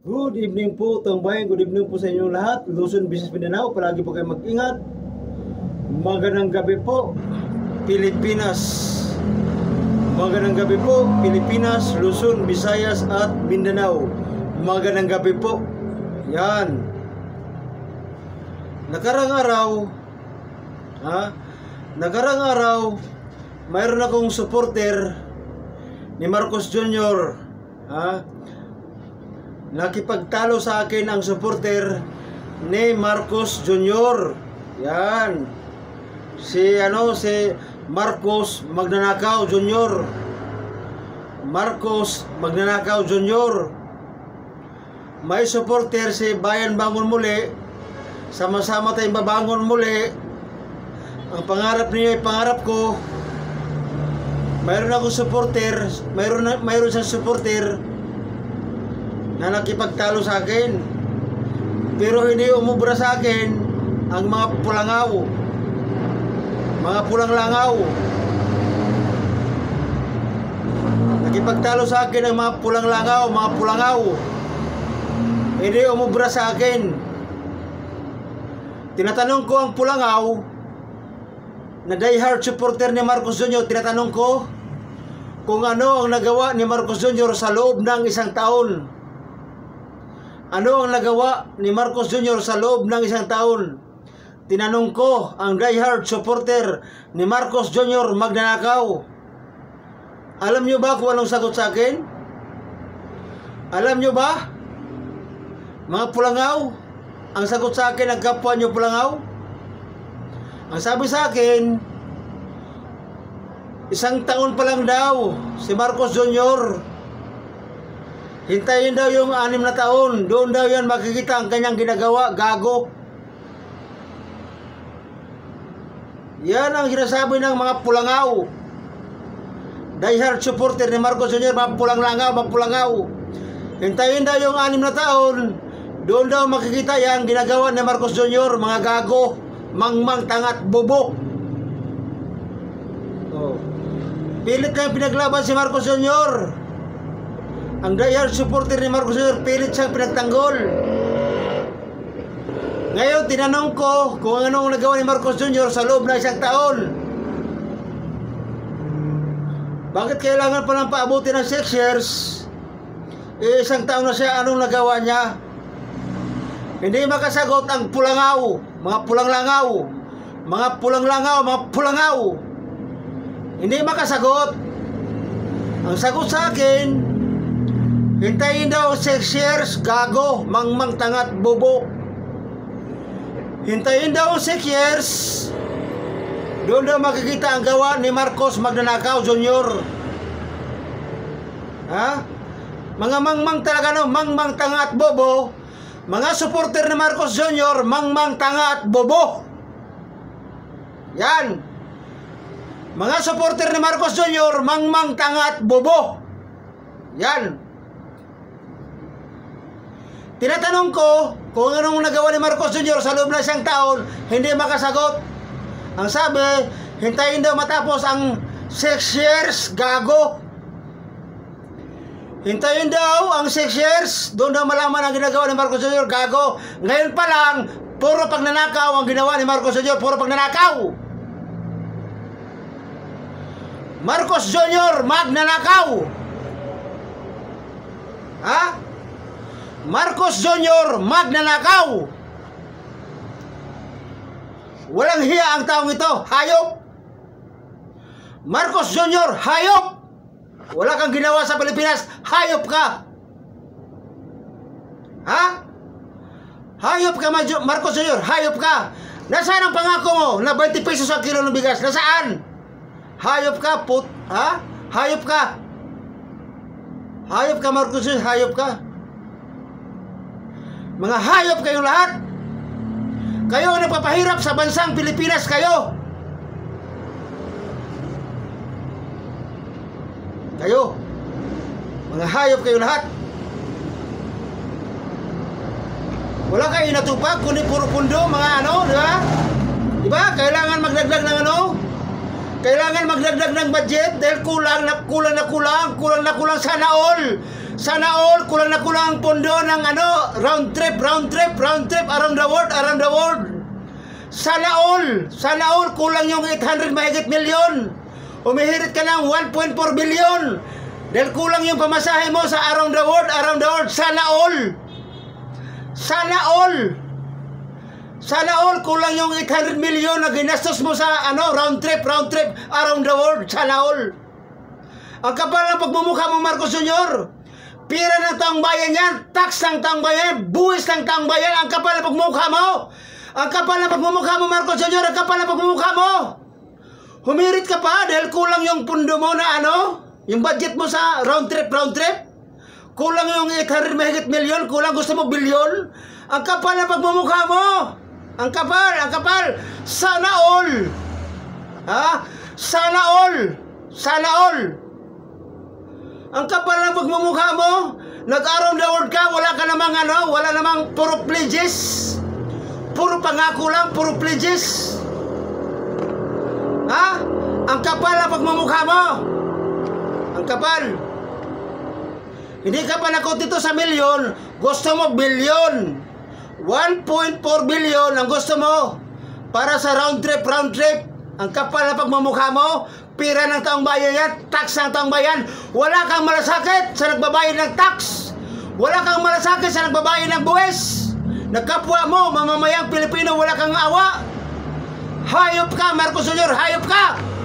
Good evening po, Tangbayan. Good evening po sa inyong lahat. Luzon, Visayas, Mindanao. Palagi po kayo mag-ingat. Magandang gabi po, Pilipinas. Magandang gabi po, Pilipinas, Luzon, Visayas at Mindanao. Magandang gabi po. Yan. Nakarang araw, mayroon akong supporter ni Marcos Jr. Nakipagtalo sa akin ang supporter ni Marcos Jr. Yan. Si Marcos Magnanakaw Jr. Marcos Magnanakaw Jr. May supporter si Bayan Bangon Muli. Sama-sama tayong babangon muli. Ang pangarap niyo ay pangarap ko. Mayroon akong supporter, mayroon siyang supporter na nakipagtalo sa akin. Pero hindi umubra sa akin ang mga pulangaw. Mga pulang langaw. Nakipagtalo sa akin ang mga pulang langaw, mga pulangaw. Hindi umubra sa akin. Tinatanong ko ang pulangaw na diehard supporter ni Marcos Jr. Tinatanong ko kung ano ang nagawa ni Marcos Jr. sa loob ng isang taon. Ano ang nagawa ni Marcos Jr. sa loob ng isang taon? Tinanong ko ang diehard supporter ni Marcos Jr. Magnanakaw. Alam nyo ba kung anong sagot sa akin? Alam nyo ba? Mga pulangaw, ang sagot sa akin, ang kapwa nyo pulangaw, ang sabi sa akin, isang taon pa lang daw si Marcos Jr. Hintayin daw yung 6 na taon. Doon daw yan makikita ang kanyang ginagawa. Gago. Yan ang sinasabi ng mga pulangaw. Diehard supporter ni Marcos Jr. Mga pulanglangaw, mga pulangaw. Hintayin daw yung 6 na taon. Doon daw makikita yan ginagawa ni Marcos Jr. Mga gago. Mangmang, tangat, bobo. Pilit kayong pinaglaban si Marcos Jr. Ang diehard supporter ni Marcos Jr. pilit siyang pinagtanggol. Ngayon, tinanong ko kung anong nagawa ni Marcos Jr. sa loob na isang taon. Bakit kailangan pa lang paabuti ng 6 years? Isang taon na siya, anong nagawa niya? Hindi makasagot ang pulangaw, mga pulanglangaw, mga pulanglangaw, mga pulangaw. Hindi makasagot. Ang sagot sa akin, hintayin daw 6 years, gago, mangmang, tangat, bobo. Hintayin daw 6 years. Doon daw makikita ang gawa ni Marcos Magnanakaw Jr. Mga mangmang talaga, no? Mangmang, tangat, bobo. Mga supporter ni Marcos Jr. Mangmang, tangat, bobo. Yan. Mga supporter ni Marcos Jr. Mangmang, tangat, bobo. Yan. Tinatanong ko kung anong nagawa ni Marcos Jr. sa loob na isang taon, hindi makasagot. Ang sabi, hintayin daw matapos ang 6 years, gago. Hintayin daw ang 6 years, doon daw malaman ang ginagawa ni Marcos Jr. Gago. Ngayon pa lang, puro pagnanakaw ang ginawa ni Marcos Jr. Puro pagnanakaw. Marcos Jr. Magnanakaw. Marcos Jr. Magnanakaw. Walang hiya ang taong ito. Hayop. Marcos Jr. Hayop. Wala kang ginawa sa Pilipinas. Hayop ka. Hayop ka, Marcos Jr. Hayop ka. Nasaan ang pangako mo na 20 pesos ang kilo ng bigas? Nasaan? Hayop ka, Hayop ka. Hayop ka, Marcos Jr. Hayop ka. Mga hayop kayong lahat. Kayo ang nagpapahirap sa bansang Pilipinas, kayo. Kayo. Mga hayop kayong lahat. Wala kayo natupag, kundi puro pundo, mga di ba? Di ba? Kailangan magdagdag ng Kailangan magdagdag ng budget dahil kulang na kulang sana all. Sana all, kulang na kulang ang pondo ng round trip around the world. Sana all, kulang yung 800 mahigit milyon. Umihirit ka ng 1.4 billion. Dahil kulang yung pamasahe mo sa around the world. Sana all, kulang yung 800 million na ginastos mo sa round trip around the world. Sana all. Ang kapal ng pagmumukha mo, Marcos Jr. Pira ng taong bayan yan, tax ng taong bayan, buwis ng taong bayan. Ang kapal ng pagmumukha mo. Ang kapal ng pagmumukha mo, Marcos Jr. Ang kapal ng pagmumukha mo. Humirit ka pa dahil kulang yung pundo mo na yung budget mo sa round trip. Kulang yung 800 mahigit milyon, kulang gusto mo bilyon. Ang kapal ng pagmumukha mo. Ang kapal. Sana all. Sana all. Ang kapal ng pagmumukha mo. Nag-around the world ka, wala namang puro pledges. Puro pangako lang, puro pledges. Ang kapal ng pagmumukha mo. Ang kapal. Hindi ka pa nakot dito sa milyon, gusto mo bilyon. 1.4 billion ang gusto mo para sa round trip. Ang kapal na pagmumukha mo, pira ng taong bayan yan, tax ng taong bayan. Wala kang malasakit sa nagbabayad ng tax. Wala kang malasakit sa nagbabayad ng buwis. Nagkapwa mo, mamamayang Pilipino, wala kang awa. Hayop ka, Marcos Jr., hayop ka.